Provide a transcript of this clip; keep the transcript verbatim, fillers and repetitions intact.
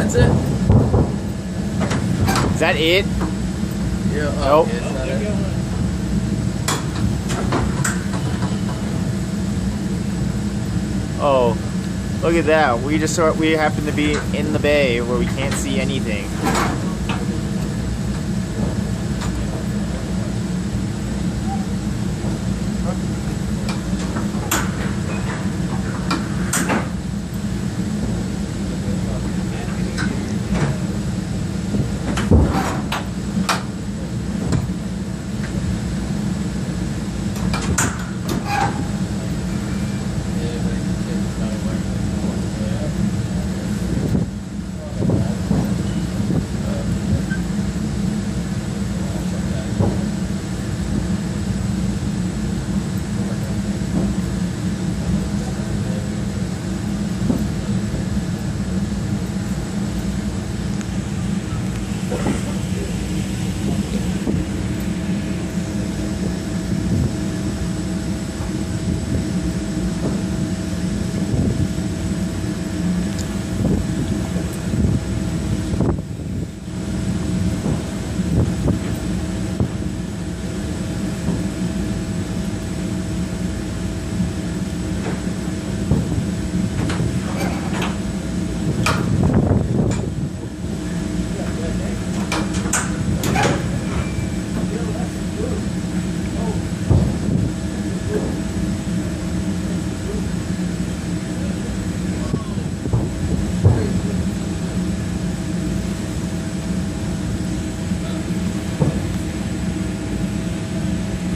That's it. Is that it? Yeah. Oh, Nope. yeah, it's not it. Oh, look at that. We just saw, we happen to be in the bay where we can't see anything.